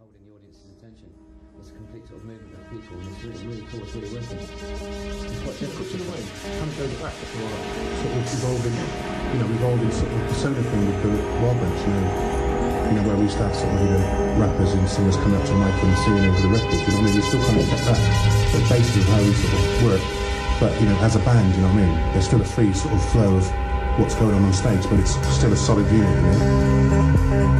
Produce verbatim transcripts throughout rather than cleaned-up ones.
holding the audience's attention. It's a complete sort of movement of people, and it's really, really cool. It's really working. It's quite difficult in a way. Kind of goes back to our sort of evolving, you know, evolving sort of persona thing with the Roberts, you know, you know, where we used to have sort of, you know, rappers and singers coming up to the mic and singing over the records, you know what I mean? We still kind of kept that sort of basis of how we sort of work. But, you know, as a band, you know what I mean? There's still a free sort of flow of what's going on on stage, but it's still a solid unit, you know?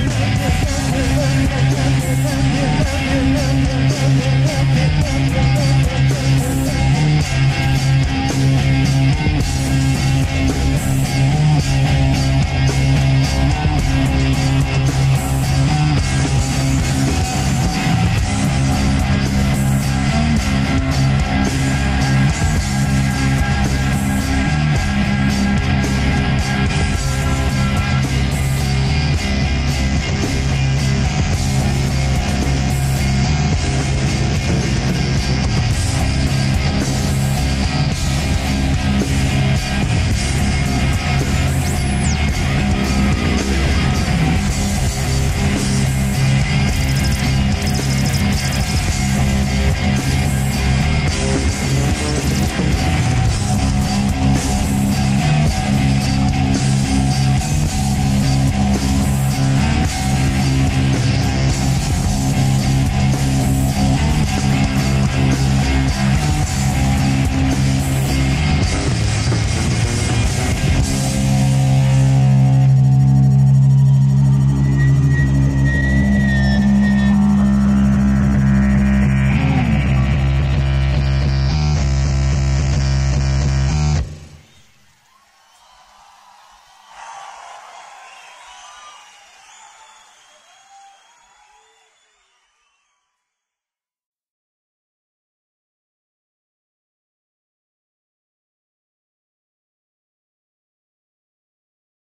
Thank you.